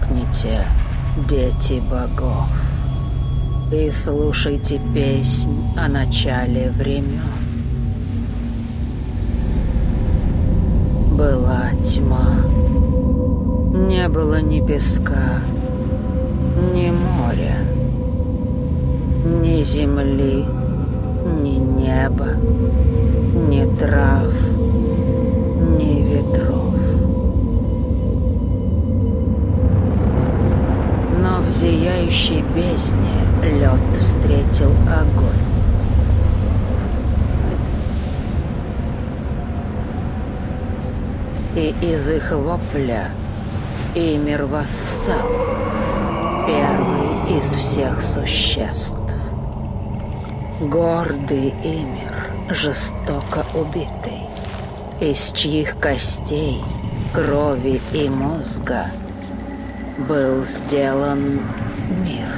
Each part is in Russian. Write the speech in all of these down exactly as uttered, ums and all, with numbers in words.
Умолкните, дети богов, и слушайте песнь о начале времен. Была тьма, не было ни песка, ни моря, ни земли, ни неба, ни трав, ни ветров. Но в зияющей бездне лед встретил огонь. И из их вопля Ymir восстал, первый из всех существ. Гордый Ymir, жестоко убитый, из чьих костей, крови и мозга был сделан мир.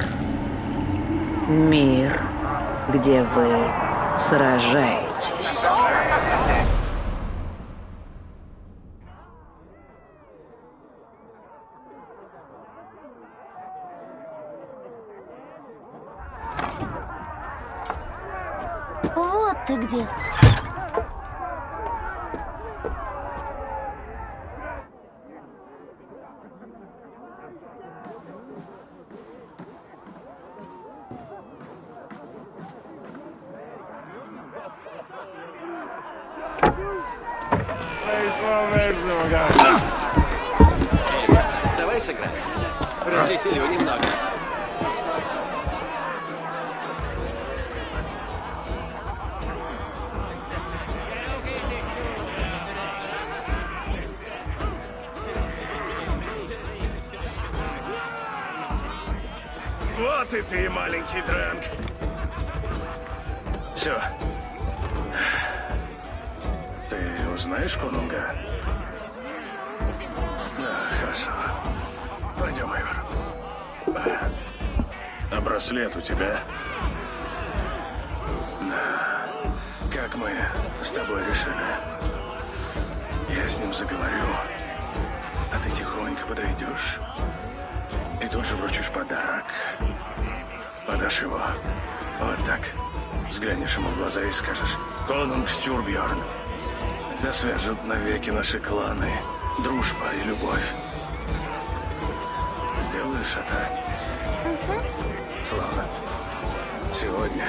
Мир, где вы сражаетесь. Вот ты где. Давай сыграем. Развесели его немного. Вот и ты, маленький Дрэнк. Все. Ты узнаешь конунга? Да, хорошо. Пойдем, Ивар. А браслет у тебя? Да. Как мы с тобой решили? Я с ним заговорю, а ты тихонько подойдешь и тут же вручишь подарок. Подашь его вот так. Взглянешь ему в глаза и скажешь: «Конунг Стюрбьорн, да свяжут навеки наши кланы дружба и любовь». Сделаешь это? Угу. Славно. Сегодня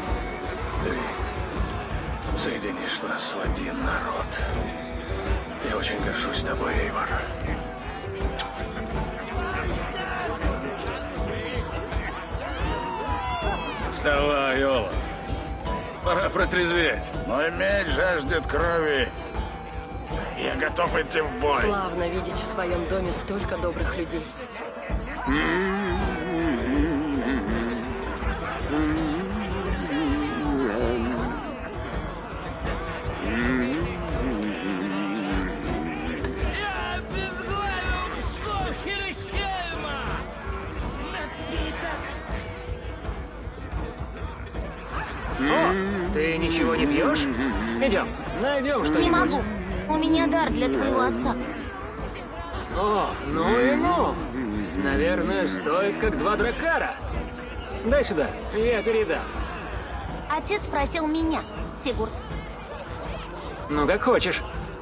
ты соединишь нас в один народ. Я очень горжусь тобой, Эйвор. Вставай, Олаф. Пора протрезветь. Мой меч жаждет крови. Я готов идти в бой. Славно видеть в своем доме столько добрых людей. О, ты ничего не пьешь? Идем, найдем что-нибудь. Не могу. У меня дар для твоего отца. О, ну и ну. Наверное, стоит как два драккара. Дай сюда, я передам. Отец просил меня, Сигурд. Ну, как хочешь.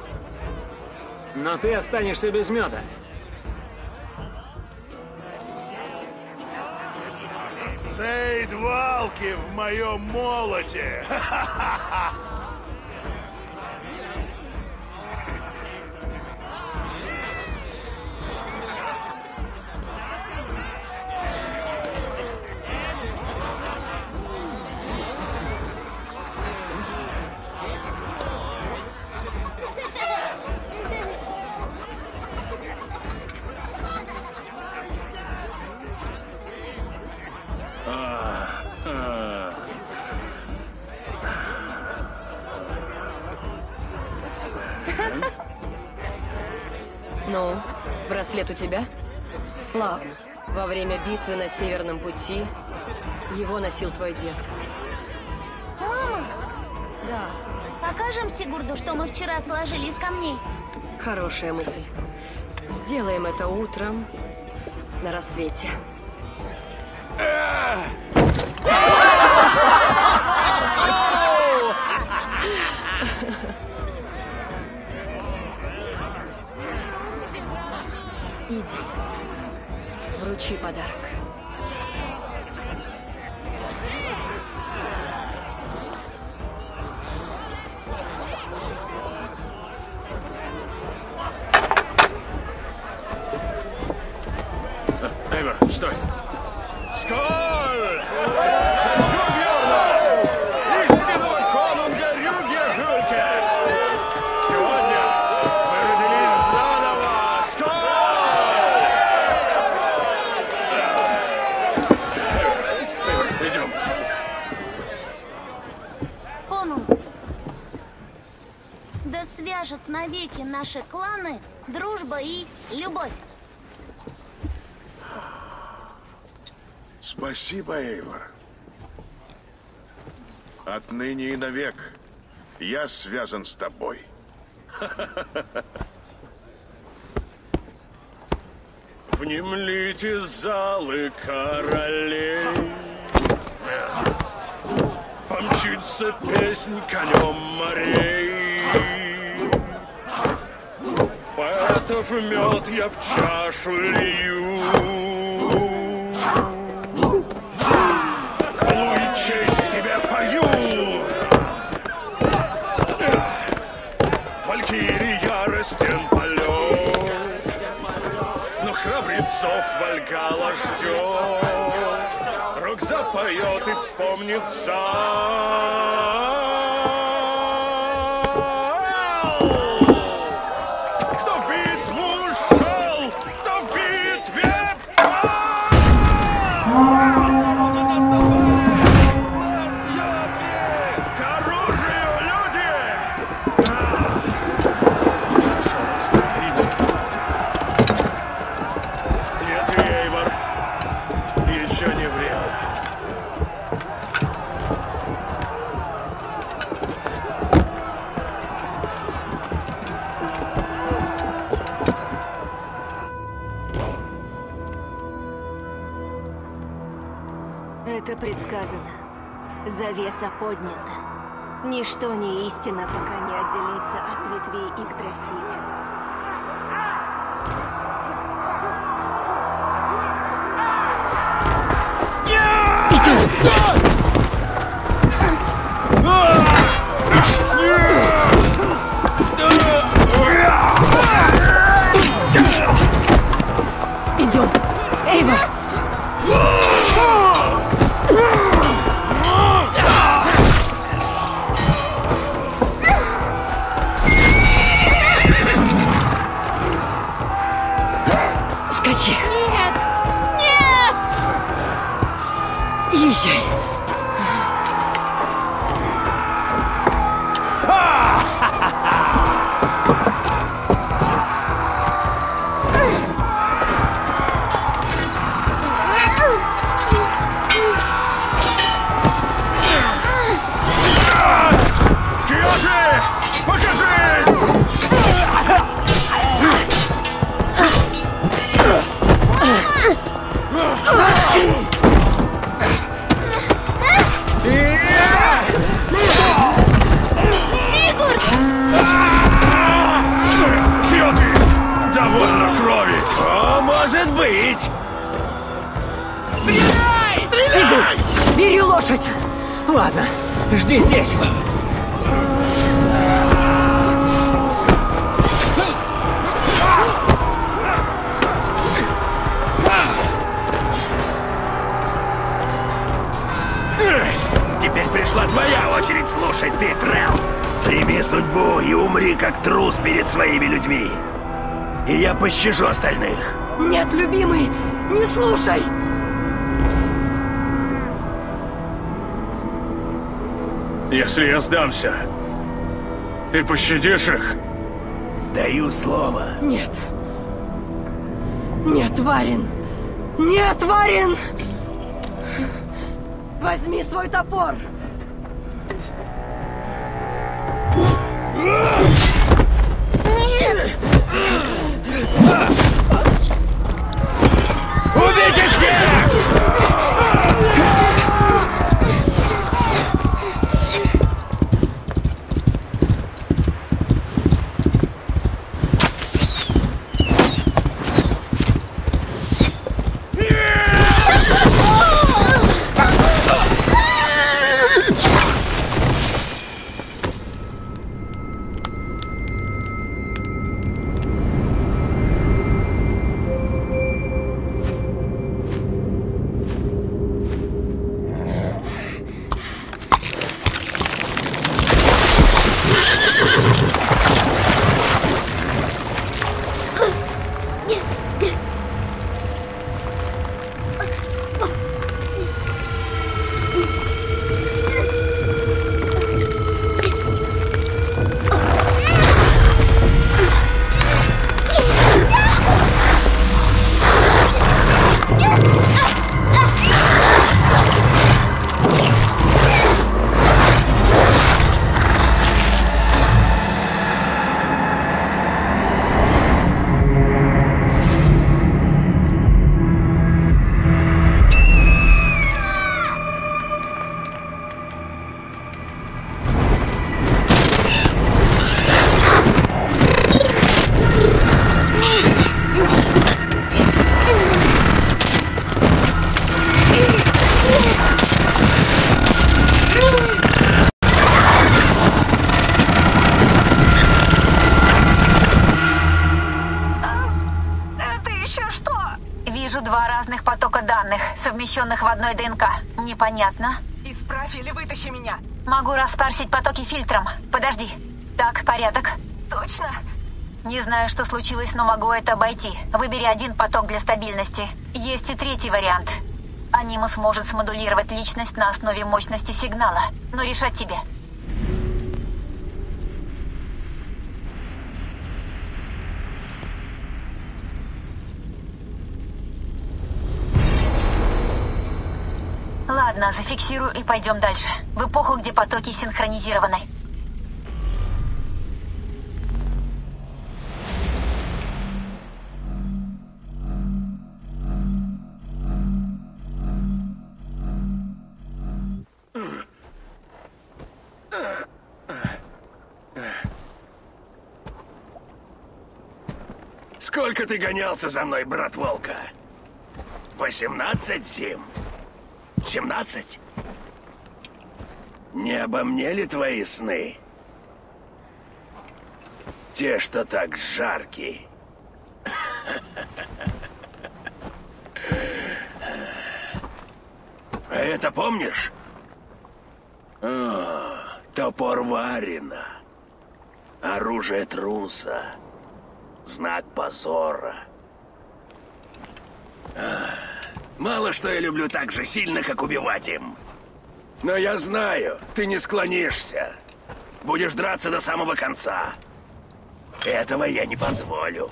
Но ты останешься без меда. Сейд Валки в моем молоте! Ну, браслет у тебя? Славно. Во время битвы на Северном пути его носил твой дед. Мама, Да, покажем Сигурду, что мы вчера сложили из камней. хорошая мысль. Сделаем это утром на рассвете. Иди, вручи подарок. Эйвор, стой! Сколь! Застюбьерно! Истинного конунга Рюгге Жульке! Сегодня мы родились заново! Сколь! Эйвор, идем. Конунг, да свяжет навеки наши кланы дружба и любовь. Спасибо, Эйвор. Отныне и навек я связан с тобой. Внемлите залы королей. Помчится песнь конем морей. Поэтов мед я в чашу лью. Честь тебе пою! Валькирий яростен полет, но храбрецов Вальгалла ждет. Рок запоет и вспомнит сам. Кто в битву шел, кто в битве пал! Это предсказано. Завеса поднята. Ничто не истина, пока не отделится от ветвей Игдрасиля. Идем! Эйвор! Скачи! Нет! Нет! Езжай! Бери лошадь! Ладно, жди здесь. Теперь пришла твоя очередь слушать, ты, Трел. Прими судьбу и умри, как трус перед своими людьми. И я пощажу остальных. Нет, любимый, не слушай! Если я сдамся, ты пощадишь их? Даю слово. Нет. Нет, Варин! Нет, Варин! Возьми свой топор! Нет! Вижу два разных потока данных, совмещенных в одной ДНК. Непонятно. Исправь или вытащи меня. Могу распарсить потоки фильтром. Подожди. Так, порядок. Точно? Не знаю, что случилось, но могу это обойти. Выбери один поток для стабильности. Есть и третий вариант. Анимус может смодулировать личность на основе мощности сигнала. Но решать тебе. Ладно, зафиксирую и пойдем дальше. В эпоху, где потоки синхронизированы. Сколько ты гонялся за мной, брат Волка? восемнадцать зим? семнадцать? Не обо мне ли твои сны? Те, что так жаркие. А это помнишь? О, топор Варина. Оружие труса. Знак позора. Мало что я люблю так же сильно, как убивать им. Но я знаю, ты не склонишься. Будешь драться до самого конца. Этого я не позволю.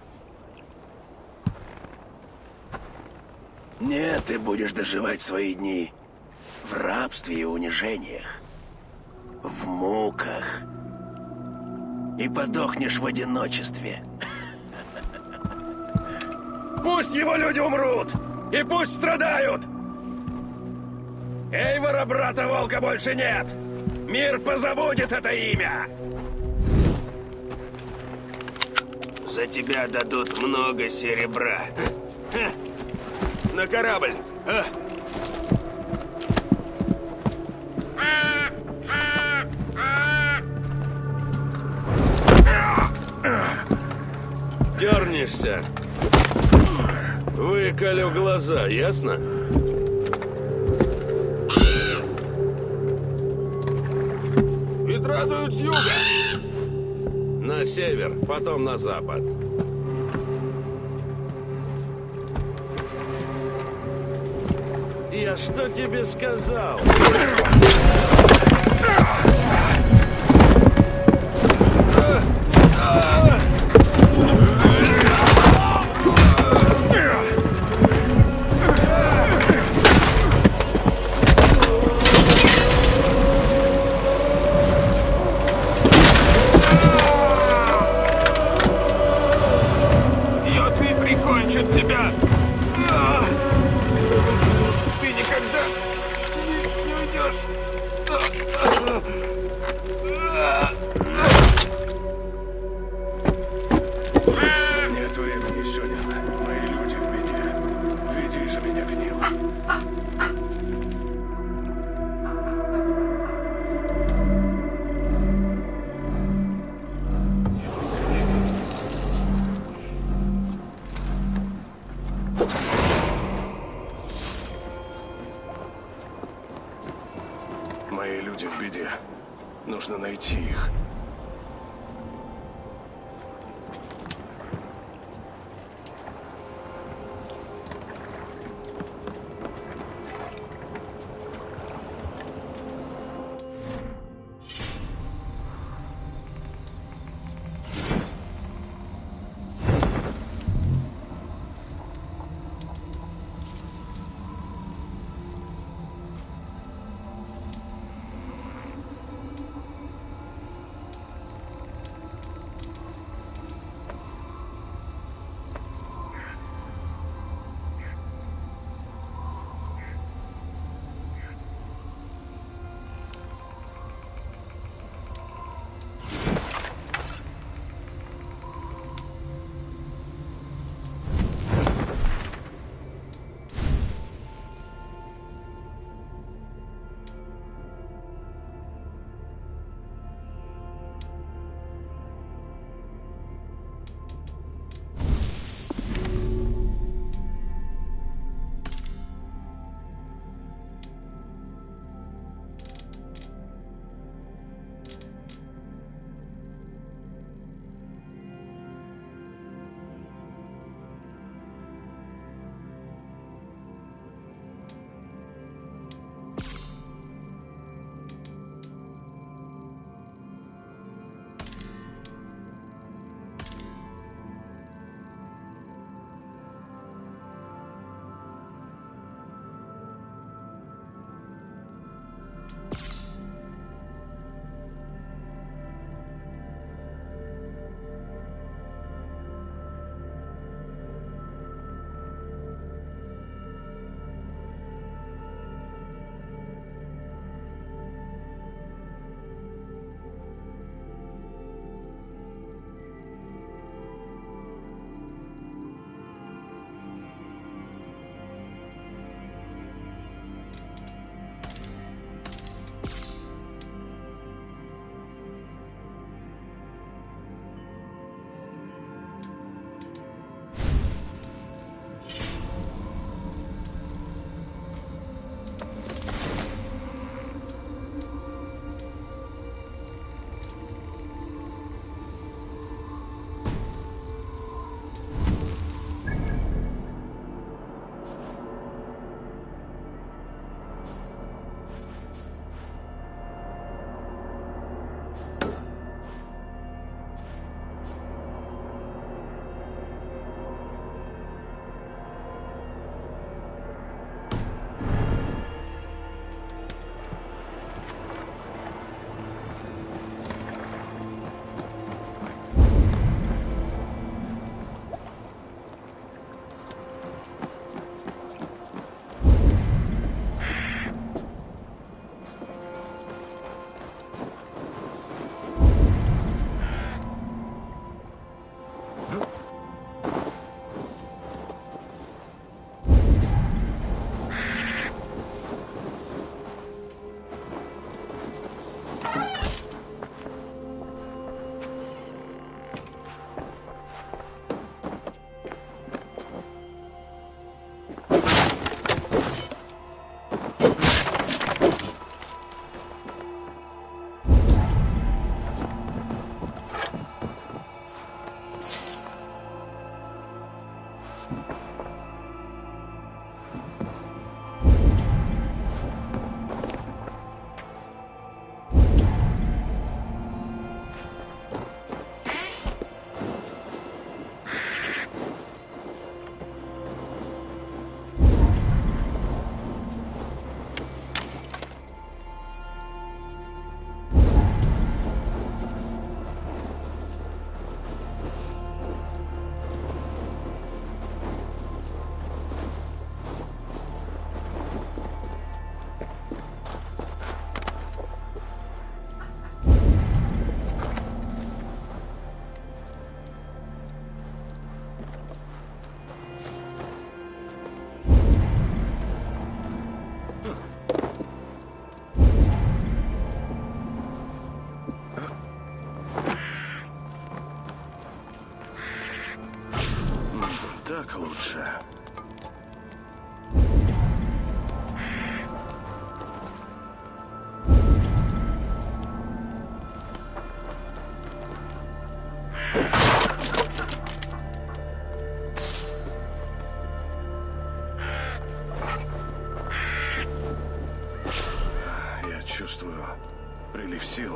Нет, ты будешь доживать свои дни в рабстве и унижениях, в муках. И подохнешь в одиночестве. Пусть его люди умрут! И пусть страдают! Эйвора, брата Волка, больше нет! Мир позабудет это имя! За тебя дадут много серебра. На корабль! А? Дернешься. Выколю глаза, ясно? Ветра дуют с юга. На север, потом на запад. Я что тебе сказал? Йотви прикончат тебя. Ты никогда не, не уйдешь. Нет времени, Сёнин. Мои люди в беде. Веди же меня к ним. Мои люди в беде. Нужно найти их. Так лучше. Я чувствую прилив сил.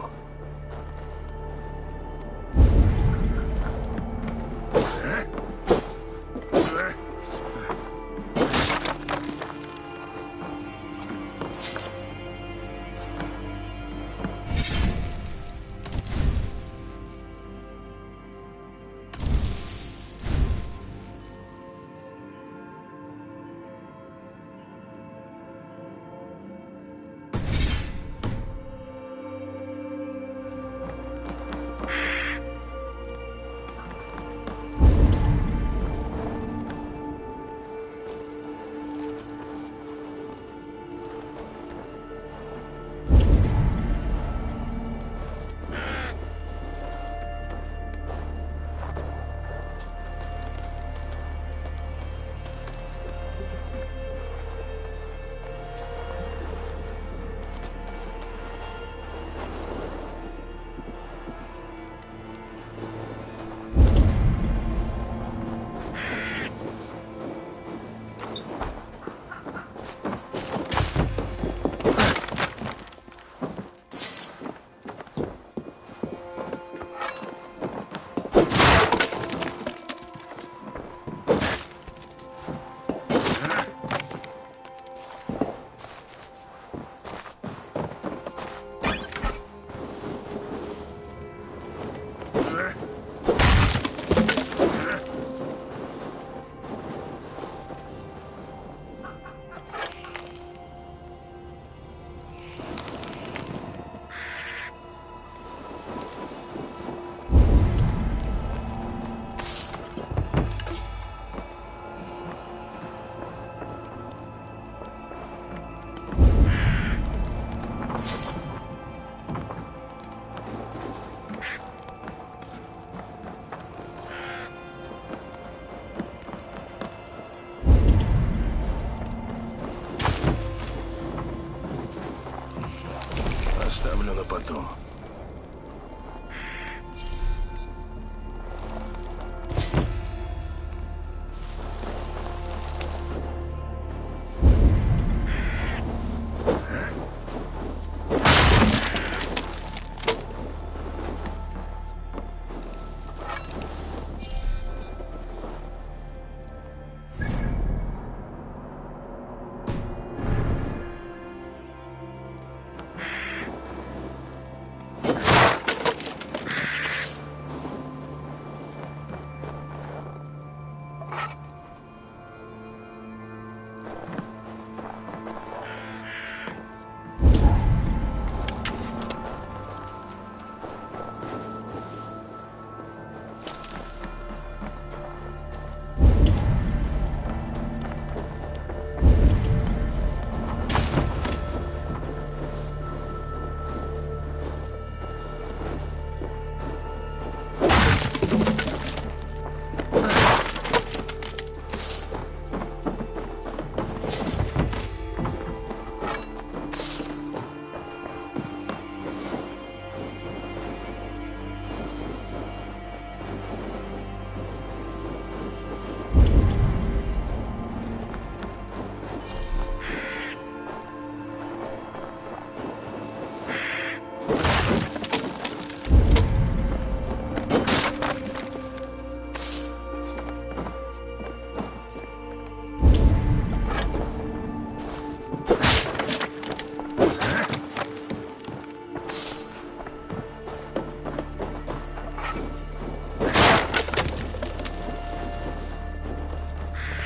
Оставлю на потом.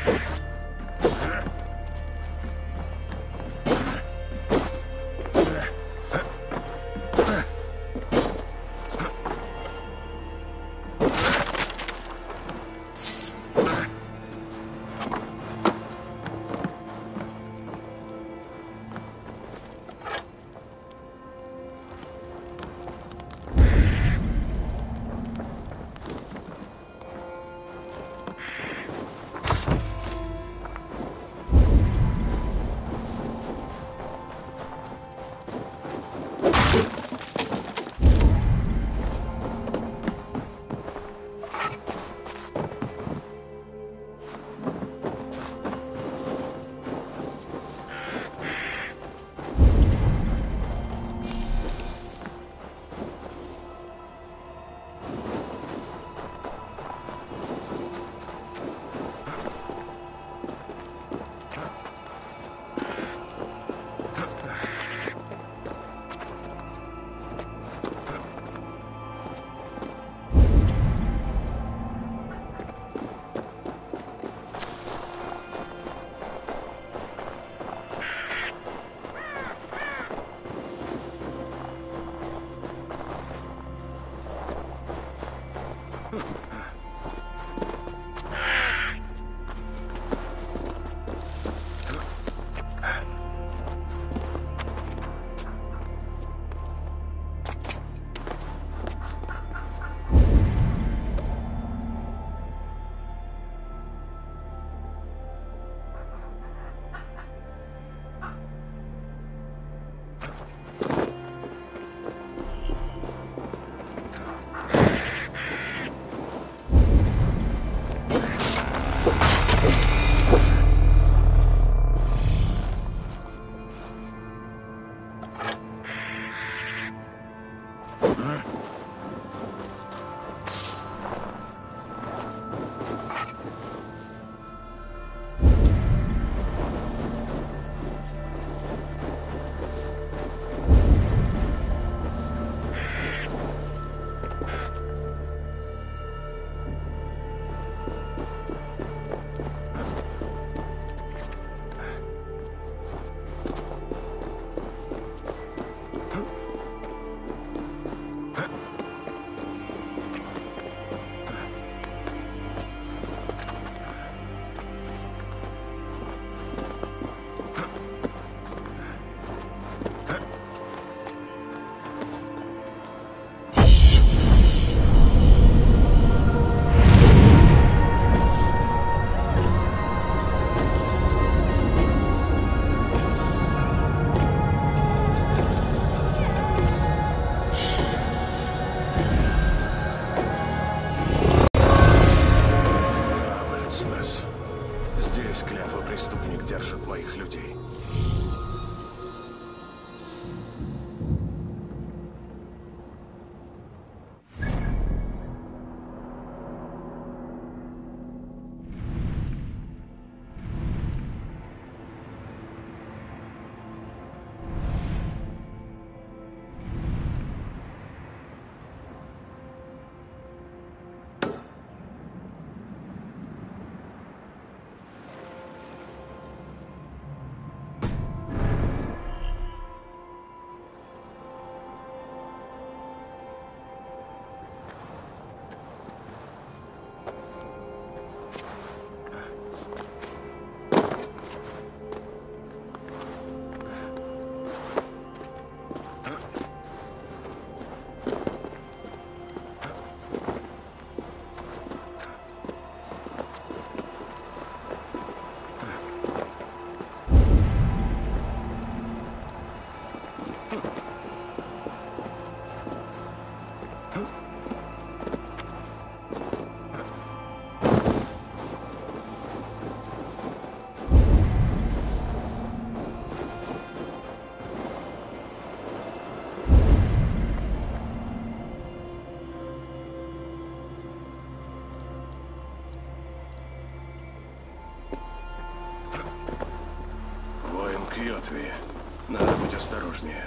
Кьотви. Надо быть осторожнее.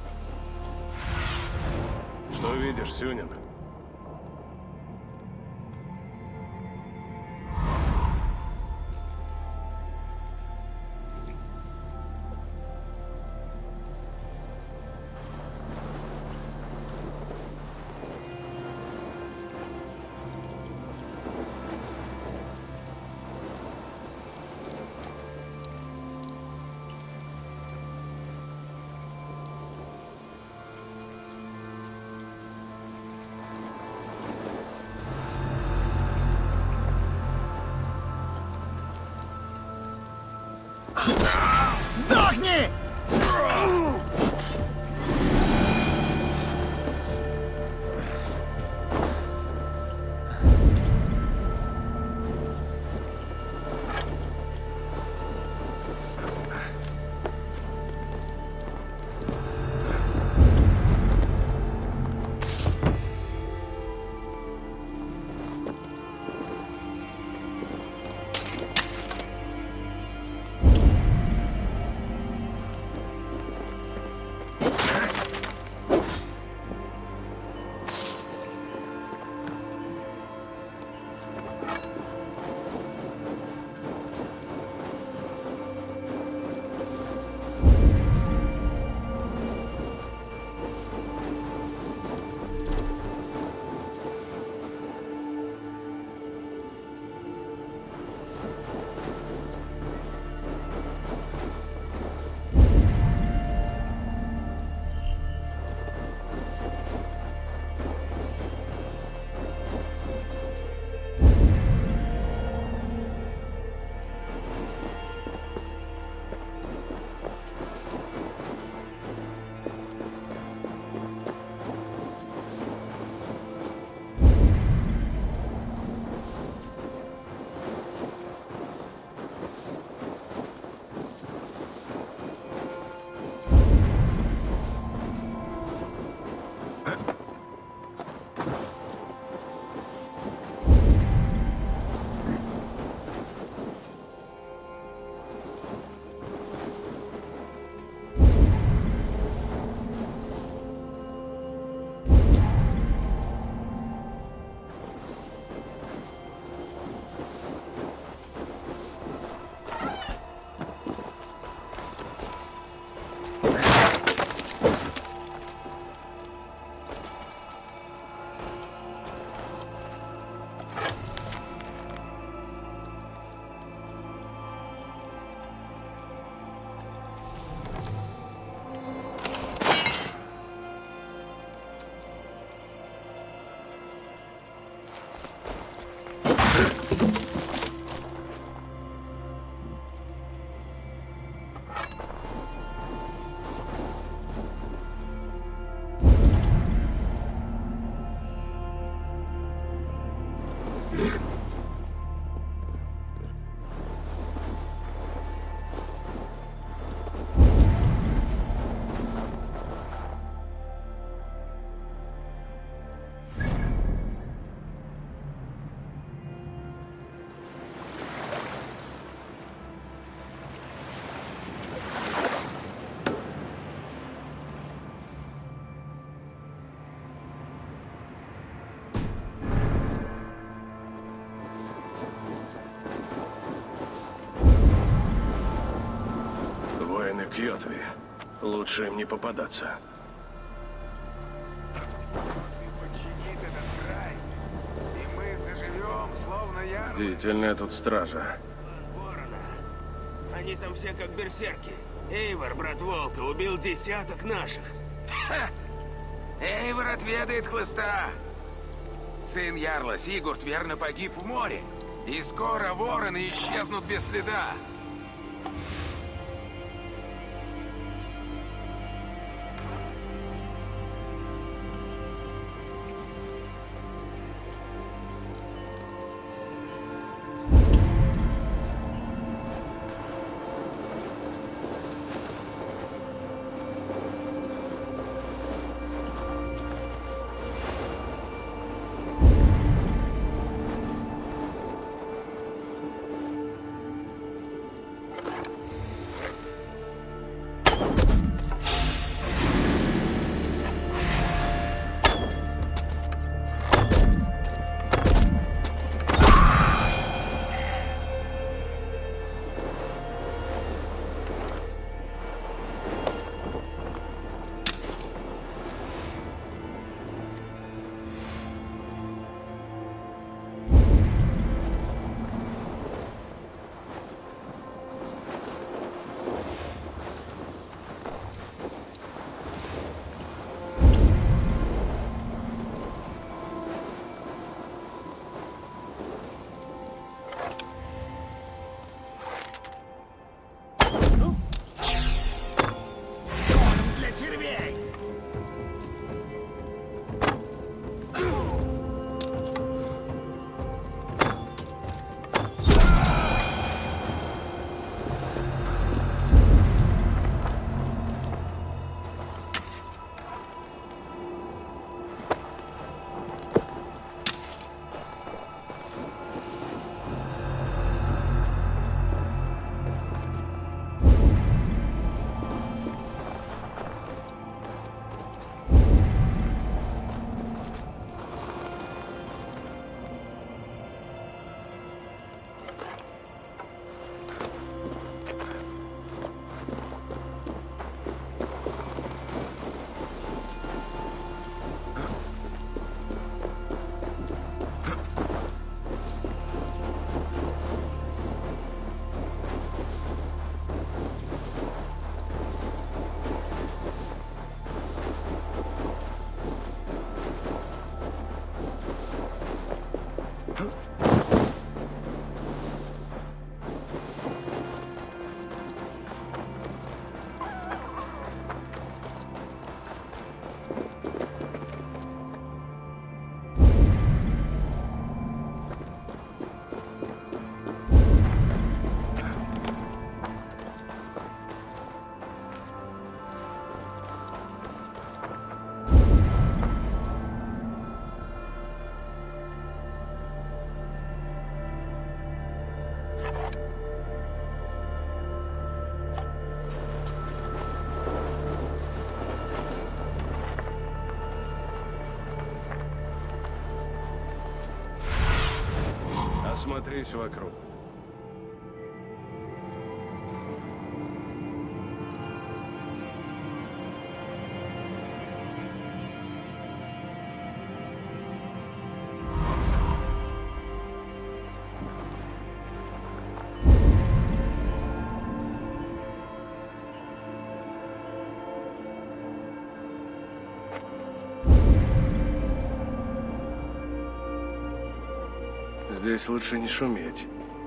Что видишь, Сюнин? Сдохни! Кьотви. Лучше им не попадаться. И мы заживем, словно я. Длительная тут стража. Они там все как берсерки. Эйвор, брат Волка, убил десяток наших. Ха! Эйвор отведает хлыста. Сын Ярла Сигурд верно погиб в море. И скоро вороны исчезнут без следа. Осмотрись вокруг. Здесь лучше не шуметь.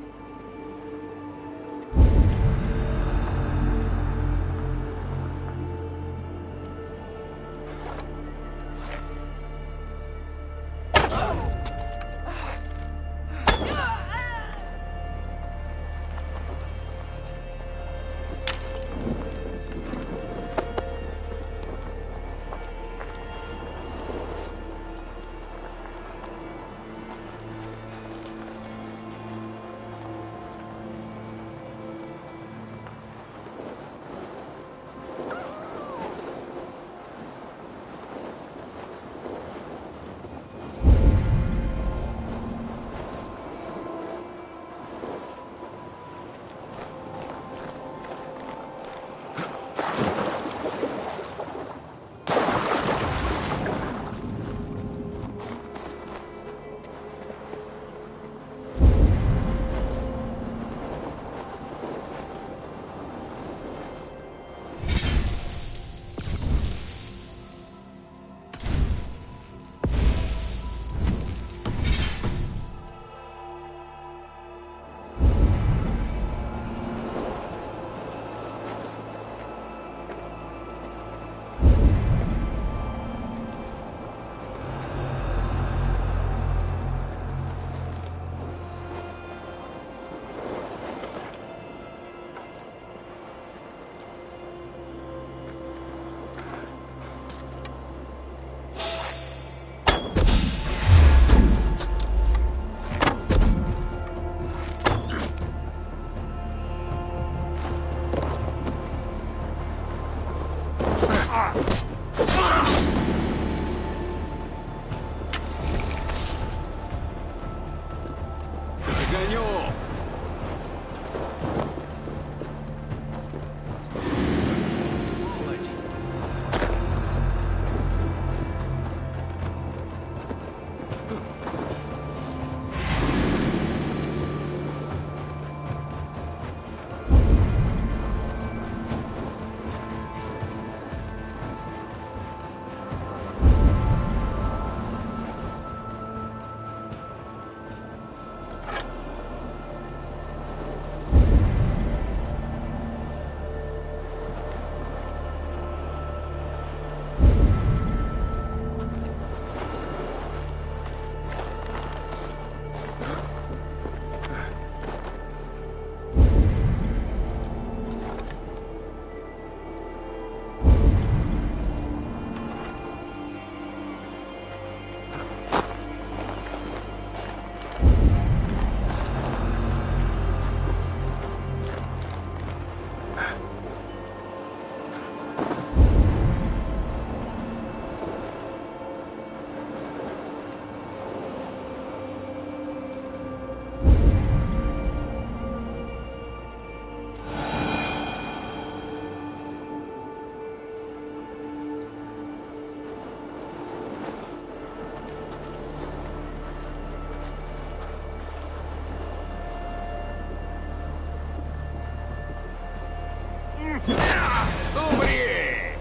Умри!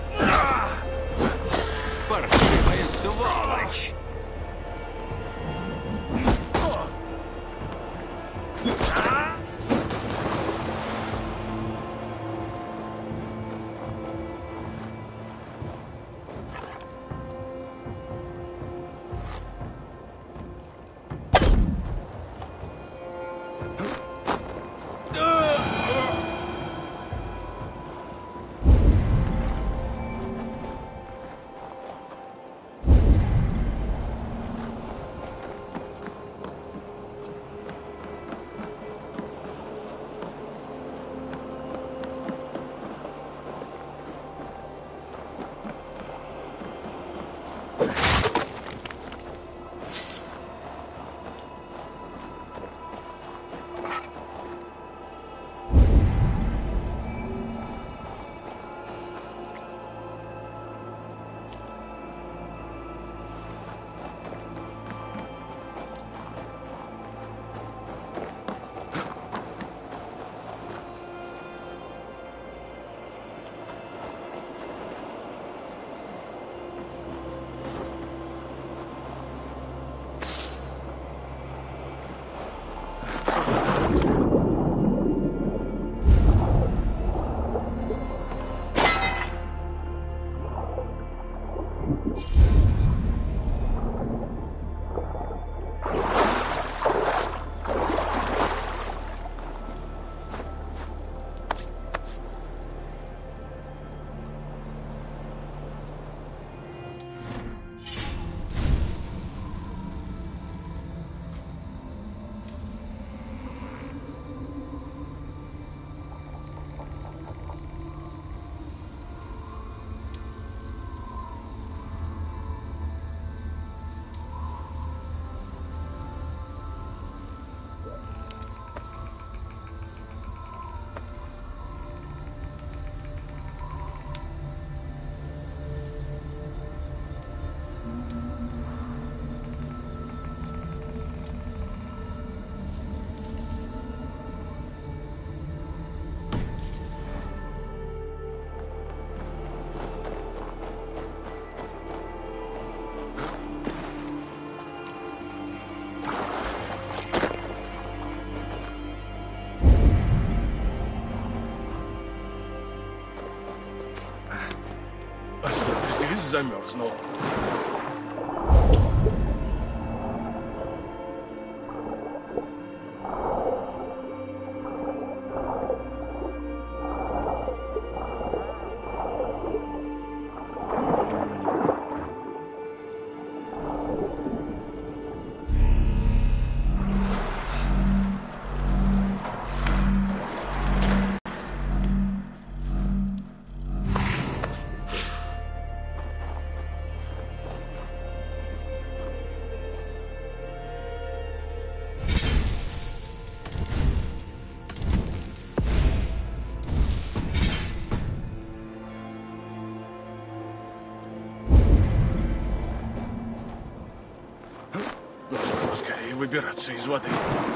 Паршивая сволочь! замерзнул. Выбираться из воды.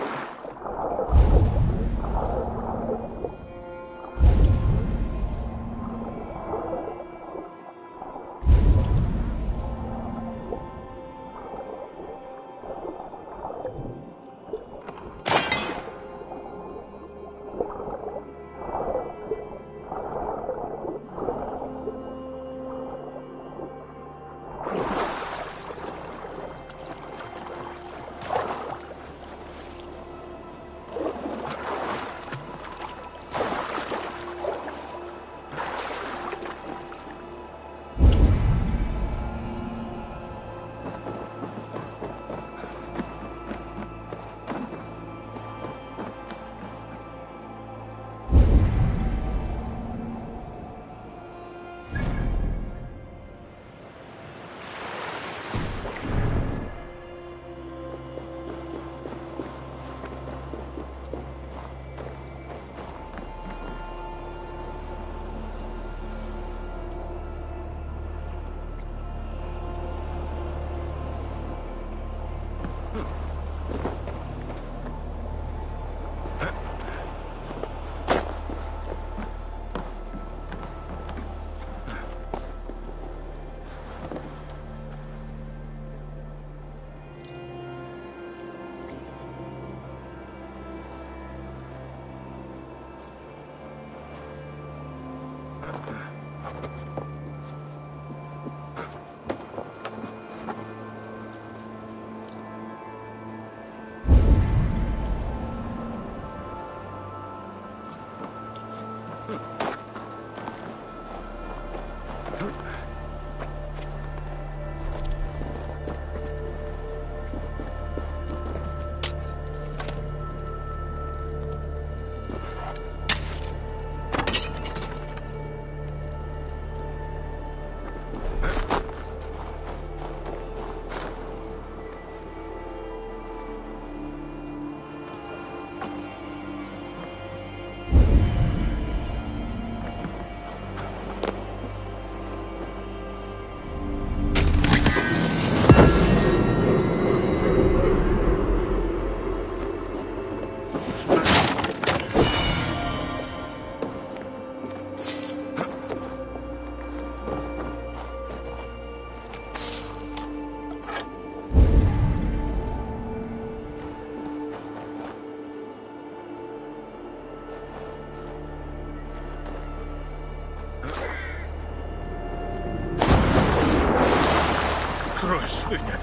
Стынет.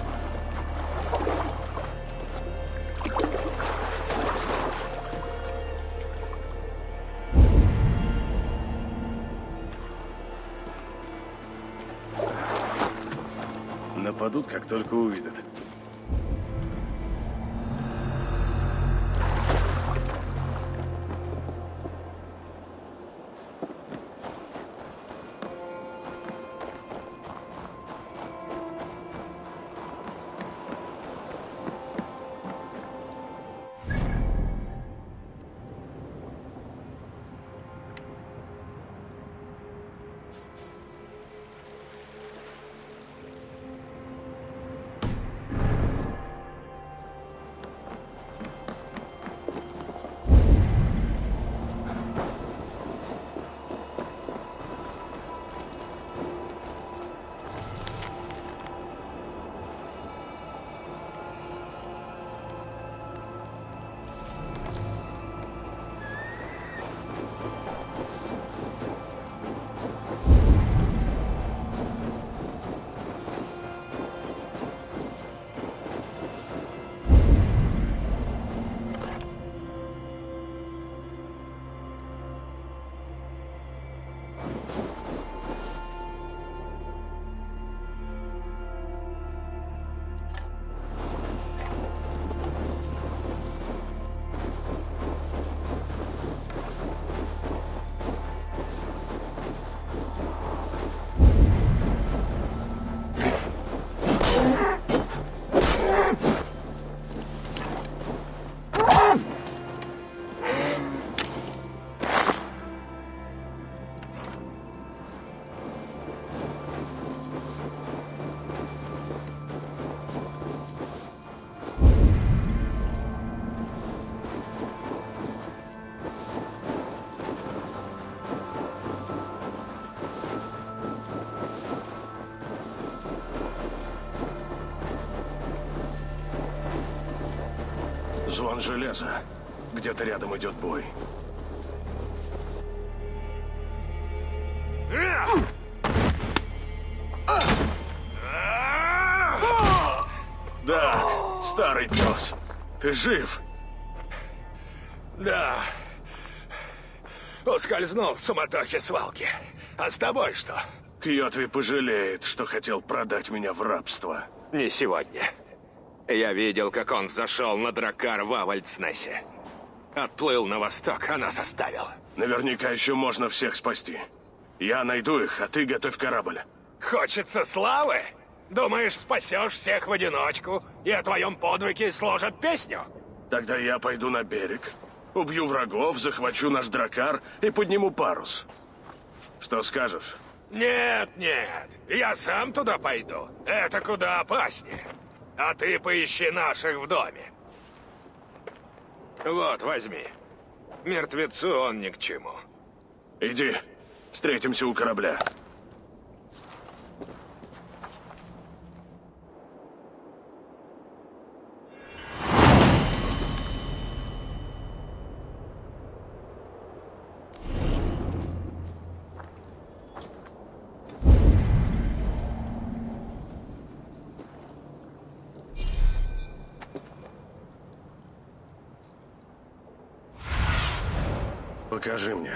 Нападут, как только увидят. Звон железа. Где-то рядом идет бой. Да, старый пес. Ты жив? Да. Ускользнул в суматохе свалки. А с тобой что? Кьотви пожалеет, что хотел продать меня в рабство. Не сегодня. Я видел, как он взошел на дракар в Авальдснесе. Отплыл на восток, а нас оставил. Наверняка еще можно всех спасти. Я найду их, а ты готовь корабль. Хочется славы? Думаешь, спасешь всех в одиночку, и о твоем подвиге сложат песню? Тогда я пойду на берег, убью врагов, захвачу наш дракар и подниму парус. Что скажешь? Нет, нет, я сам туда пойду. Это куда опаснее. А ты поищи наших в доме. Вот, возьми. Мертвецу он ни к чему. Иди, встретимся у корабля. Покажи мне.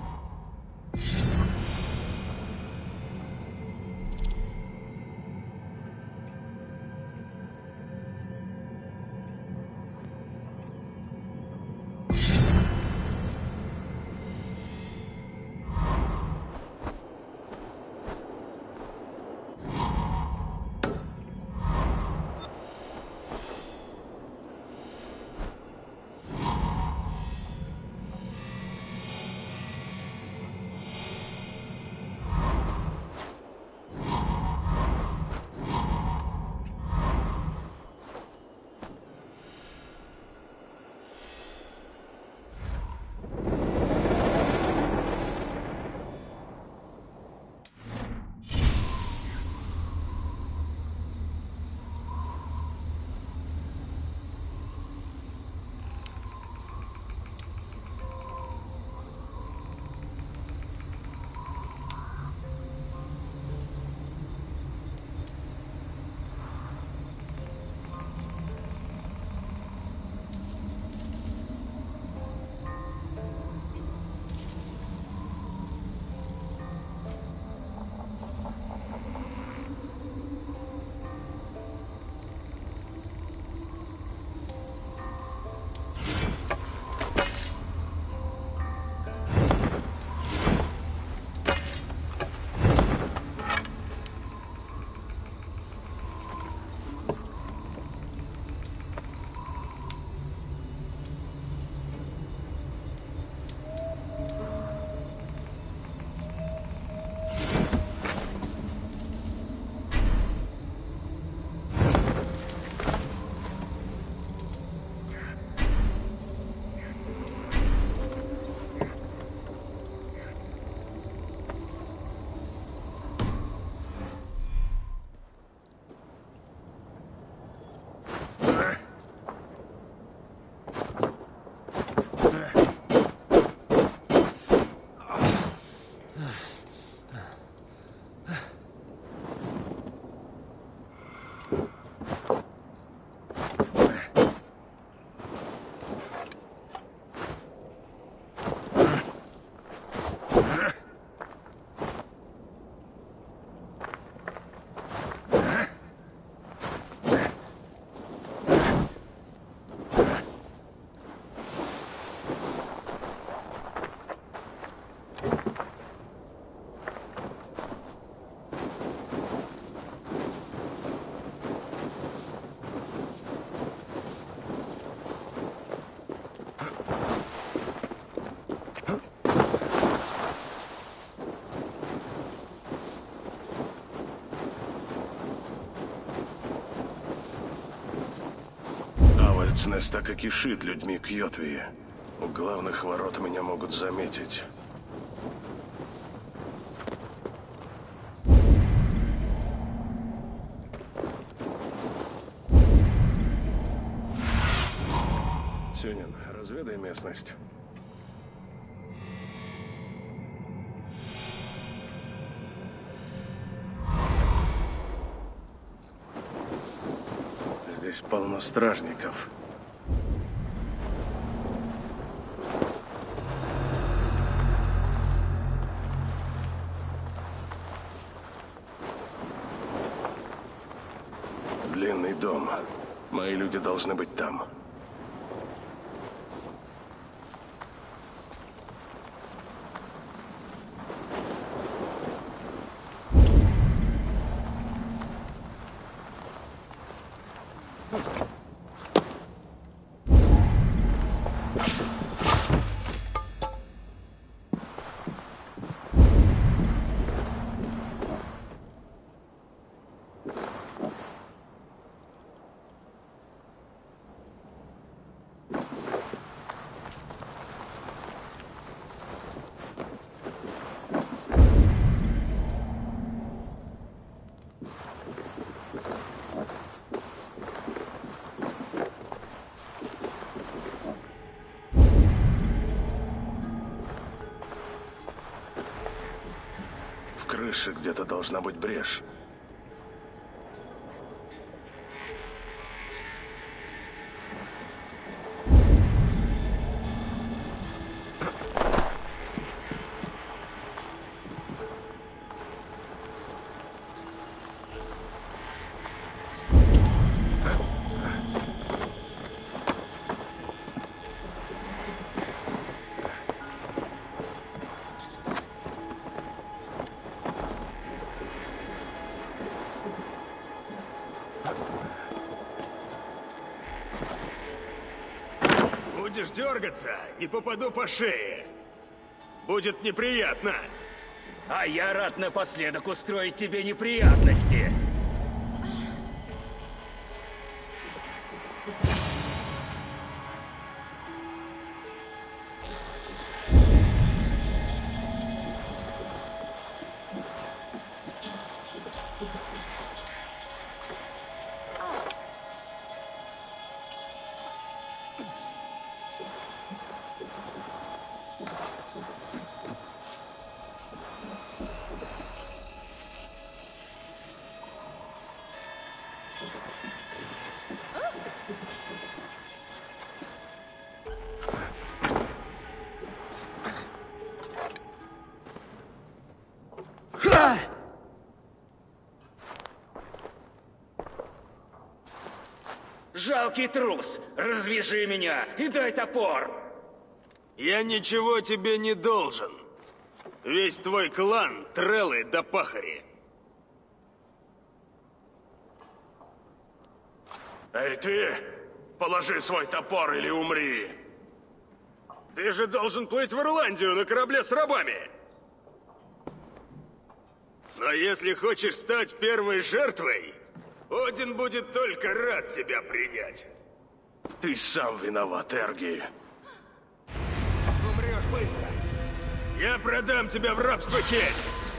Авальдснес так и кишит людьми Кьотви. У главных ворот меня могут заметить. Исследуй местность. Здесь полно стражников. Длинный дом. Мои люди должны быть там. В крыше где-то должна быть брешь. Будешь дергаться, не попаду по шее. Будет неприятно. А я рад напоследок устроить тебе неприятности. Жалкий трус! Развяжи меня и дай топор! Я ничего тебе не должен. Весь твой клан — треллы да пахари. Эй, ты! Положи свой топор или умри! Ты же должен плыть в Ирландию на корабле с рабами! Но если хочешь стать первой жертвой, Один будет только рад тебя принять. Ты сам виноват, Эрги. Умрешь быстро. Я продам тебя в рабство, Кель.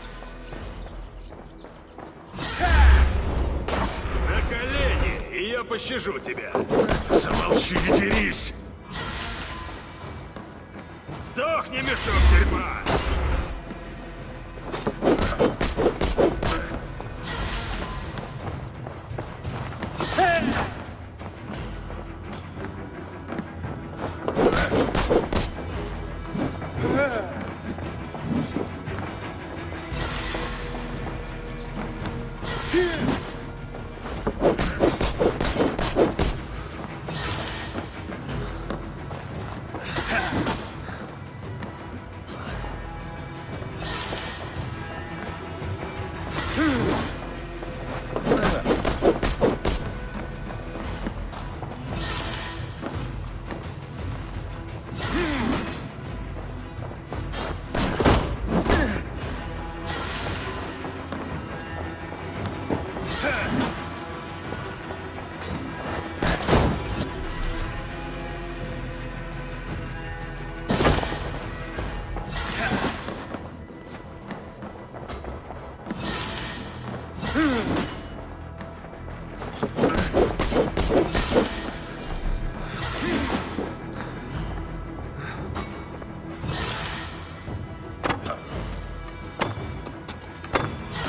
На колени, и я пощажу тебя. Замолчи и дерись. Сдохни, мешок дерьма.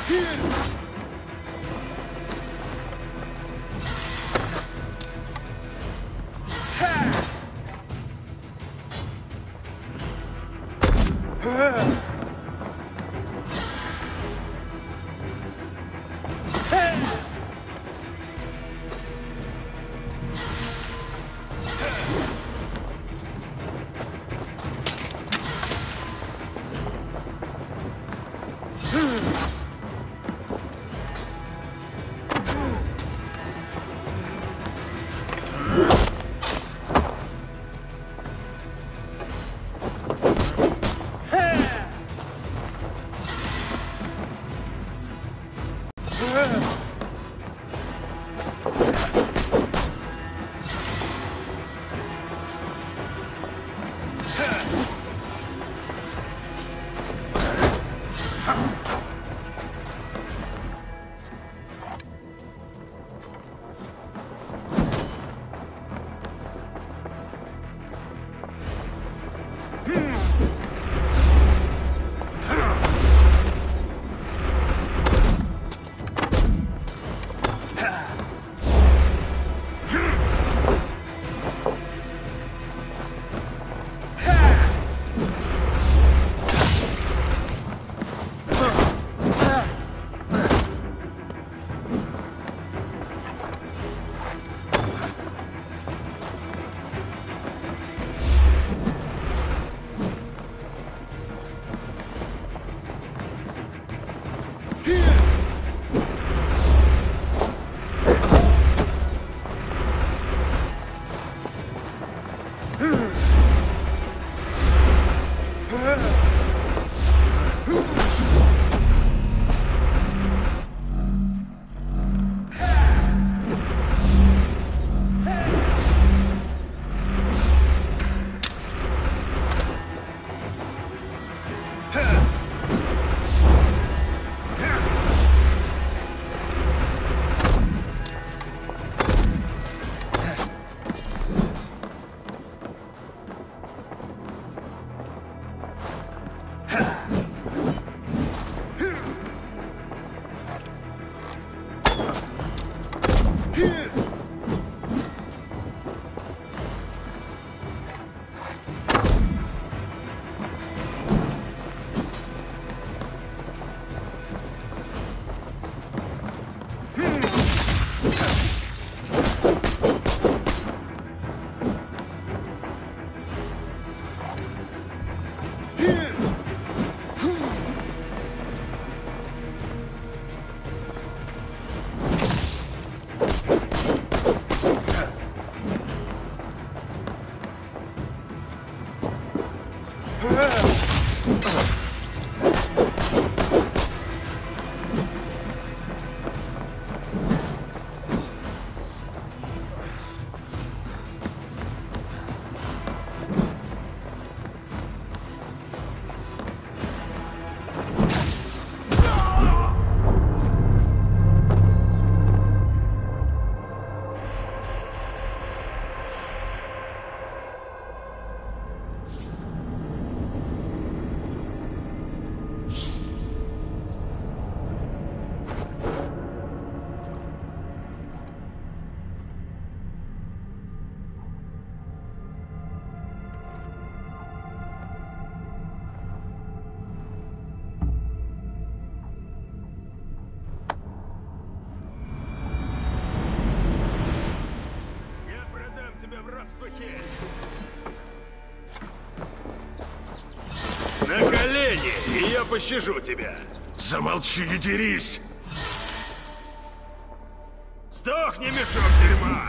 На колени, и я пощажу тебя. Замолчи и дерись! Сдохни, мешок дерьма!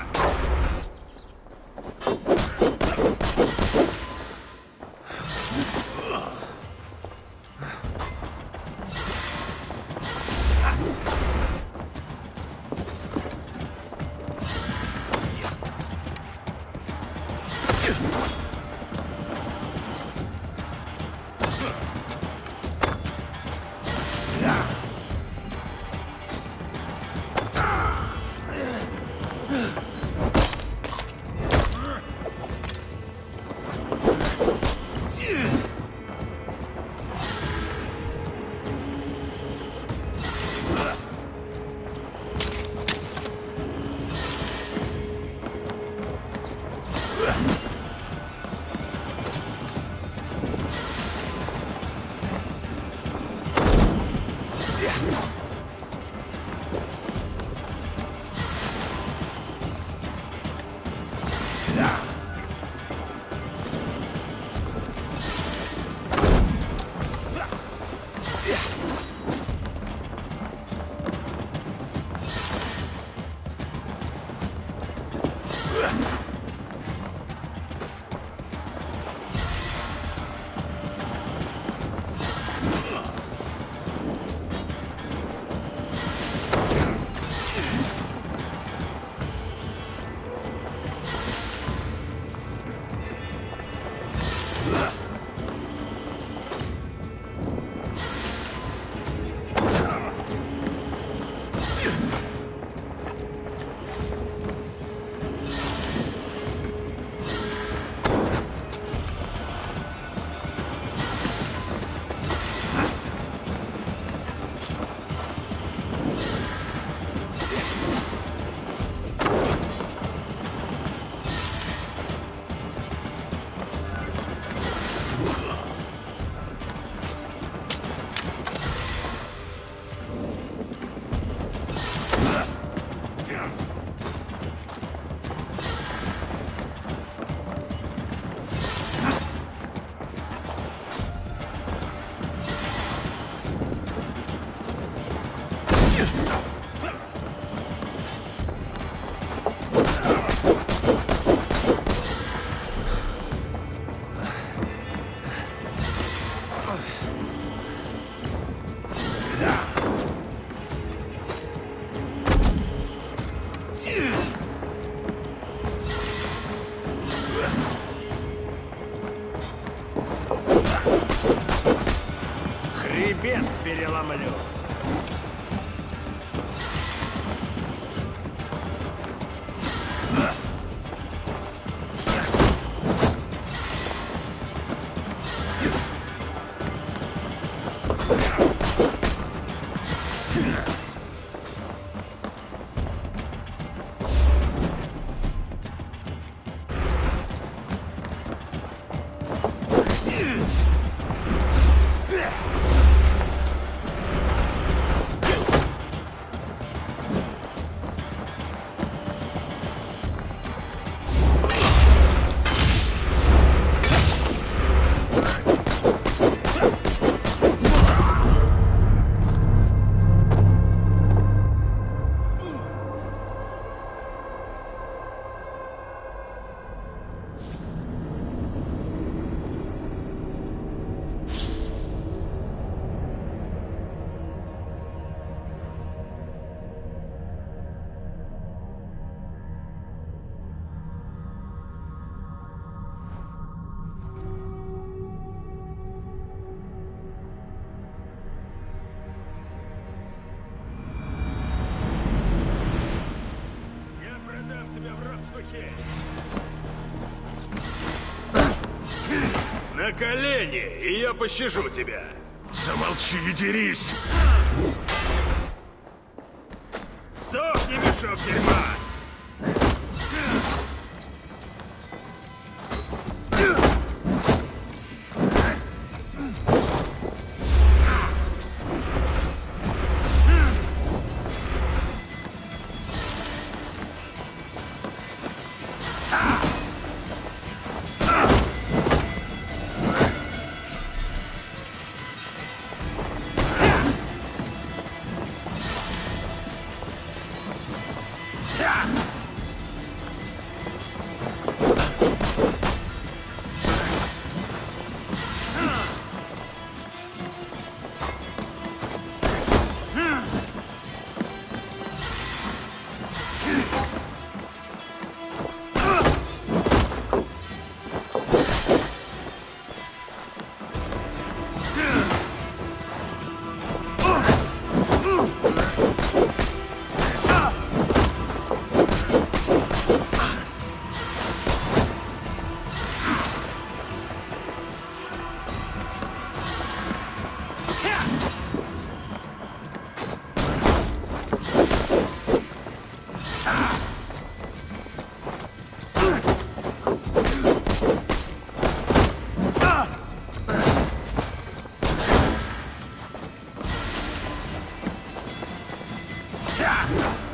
Хребет переломлю. На колени, и я пощажу тебя. Замолчи и дерись. Сдохни, мешок дерьма! Yeah! Ха!